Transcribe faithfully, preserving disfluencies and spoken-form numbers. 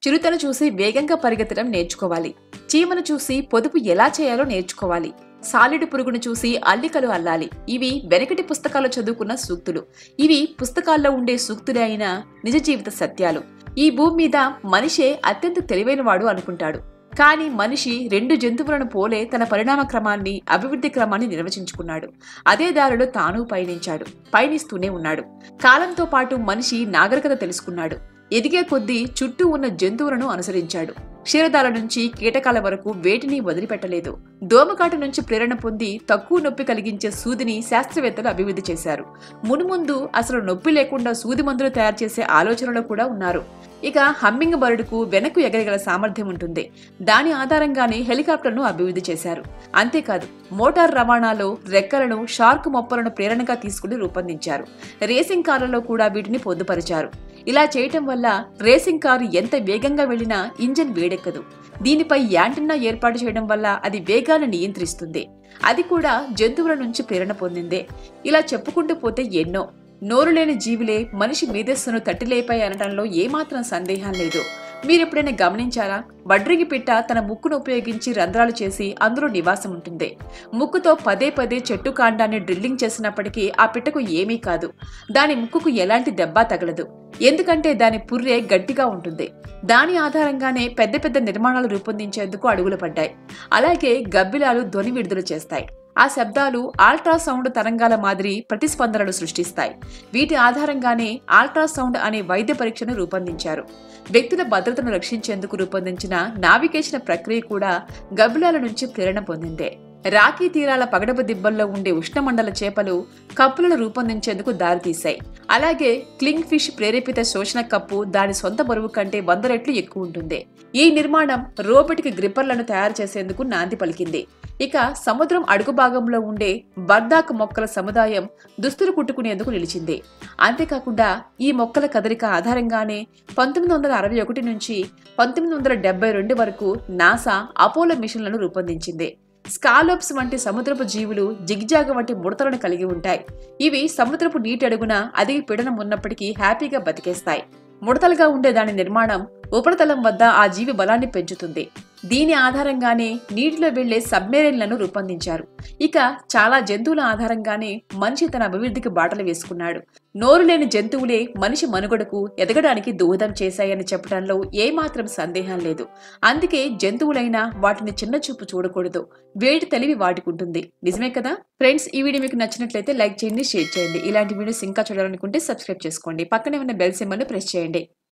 చిరుతను చూసి వేగంగా పరిగెత్తడం నేర్చుకోవాలి. చీమను చూసి పొదుపు ఎలా చేయాలో నేర్చుకోవాలి. సాలిడు పురుగును చూసి అల్లికలు అల్లాలి. ఇవి వెనకటి పుస్తకాల్లో చదువుకున్న సూక్తులు. ఇవి పుస్తకాల్లో ఉండే సూక్తులే అయిన నిజ జీవిత సత్యాలు. ఈ భూమి మీద మనిషే అత్యంత తెలివైనవాడు అనుకుంటాడు. కానీ మనిషి రెండు జంతువులను పోలే తన పరిణామ క్రమాన్ని, అభివృద్ధి క్రమాన్ని నిర్వచించుకున్నాడు. అదే దారిలో తాను పయనించాడు, పయనిస్తూనే ఉన్నాడు. కాలంతో పాటు మనిషి నాగరికత తెలుసుకున్నాడు. ఎదిగే కొద్దీ చుట్టూ ఉన్న జంతువులను అనుసరించాడు. క్షీరదాల నుంచి కీటకాల వరకు వేటిని వదిలిపెట్టలేదు. దోమకాటు నుంచి ప్రేరణ పొంది తక్కువ నొప్పి కలిగించే సూదిని శాస్త్రవేత్తలు అభివృద్ధి చేశారు. మునుముందు అసలు నొప్పి లేకుండా సూది మందులు తయారు చేసే ఆలోచనలో కూడా ఉన్నారు. ఇక హమ్మింగ్ బర్డుకు వెనక్కు ఎగరగల సామర్థ్యం ఉంటుంది. దాని ఆధారంగానే హెలికాప్టర్ను అభివృద్ధి చేశారు. అంతేకాదు, మోటార్ రవాణాలో రెక్కలను, షార్క్ మొప్పలను ప్రేరణగా తీసుకుని రూపొందించారు. రేసింగ్ కార్లలో కూడా వీటిని పొందుపరిచారు. ఇలా చేయటం వల్ల రేసింగ్ కారు ఎంత వేగంగా వెళ్లినా ఇంజన్ వేడెక్కదు. దీనిపై యాంటెన్నా ఏర్పాటు చేయడం వల్ల అది వేగాన్ని నియంత్రిస్తుంది. అది కూడా జంతువుల నుంచి ప్రేరణ పొందిందే. ఇలా చెప్పుకుంటూ పోతే ఎన్నో. నోరు లేని జీవులే మనిషి మేధస్సును తట్టిలేపాయి అనడంలో ఏమాత్రం సందేహం లేదు. మీరెప్పుడైనా గమనించారా? వడ్రింగి పిట్ట తన ముక్కును ఉపయోగించి రంధ్రాలు చేసి అందులో నివాసం ఉంటుంది. ముక్కుతో పదే పదే చెట్టు కాండాన్ని డ్రిల్లింగ్ చేసినప్పటికీ ఆ పిట్టకు ఏమీ కాదు. దాని ముక్కుకు ఎలాంటి దెబ్బ తగలదు. ఎందుకంటే దాని పుర్రె గట్టిగా ఉంటుంది. దాని ఆధారంగానే పెద్ద పెద్ద నిర్మాణాలు రూపొందించేందుకు అడుగులు పడ్డాయి. అలాగే గబ్బిలాలు ధ్వని విడుదల చేస్తాయి. ఆ శబ్దాలు అల్ట్రాసౌండ్ తరంగాల మాదిరి ప్రతిస్పందనలు సృష్టిస్తాయి. వీటి ఆధారంగానే అల్ట్రాసౌండ్ అనే వైద్య పరీక్షను రూపొందించారు. వ్యక్తుల భద్రతను రక్షించేందుకు రూపొందించిన నావిగేషన్ ప్రక్రియ కూడా గబ్బిలాల నుంచి ప్రేరణ పొందిందే. రాకీ తీరాల పగడపు దిబ్బల్లో ఉండే ఉష్ణమండల చేపలు కప్పులను రూపొందించేందుకు దారితీశాయి. అలాగే క్లింగ్ ఫిష్ ప్రేరేపిత శోషణ కప్పు దాని సొంత బరువు కంటే వంద రెట్లు ఎక్కువ ఉంటుంది. ఈ నిర్మాణం రోబోటిక్ గ్రిప్పర్లను తయారు చేసేందుకు నాంది పలికింది. ఇక సముద్రం అడుగు భాగంలో ఉండే బర్దాక్ మొక్కల సముదాయం దుస్తులు కుట్టుకునేందుకు నిలిచింది. అంతేకాకుండా ఈ మొక్కల కదలిక ఆధారంగానే పంతొమ్మిది వందల అరవై ఒకటి నుంచి పంతొమ్మిది వందల డెబ్బై రెండు వరకు నాసా అపోలో మిషన్లను రూపొందించింది. స్కాలోప్స్ వంటి సముద్రపు జీవులు జిగ్జాగ్ వంటి ముడతలను కలిగి ఉంటాయి. ఇవి సముద్రపు నీటి అడుగున అధిక పీడనం ఉన్నప్పటికీ హ్యాపీగా బతికేస్తాయి. ముడతలుగా ఉండే దాని నిర్మాణం ఉపరితలం వద్ద ఆ జీవి బలాన్ని పెంచుతుంది. దీని ఆధారంగానే నీటిలో వెళ్లే సబ్మెరైన్లను రూపొందించారు. ఇక చాలా జంతువుల ఆధారంగానే మనిషి తన అభివృద్ధికి బాటలు వేసుకున్నాడు. నోరు లేని జంతువులే మనిషి మనుగడకు, ఎదగడానికి దోహదం చేశాయని చెప్పడంలో ఏమాత్రం సందేహం లేదు. అందుకే జంతువులైనా వాటిని చిన్న చూపు చూడకూడదు. వేటి తెలివి వాటికుంటుంది. నిజమే కదా ఫ్రెండ్స్? ఈ వీడియో మీకు నచ్చినట్లయితే లైక్ చేయండి, షేర్ చేయండి. ఇలాంటి వీడియోస్ ఇంకా చూడాలనుకుంటే సబ్స్క్రైబ్ చేసుకోండి. పక్కనే ఉన్న బెల్ సింబల్ ని ప్రెస్ చేయండి.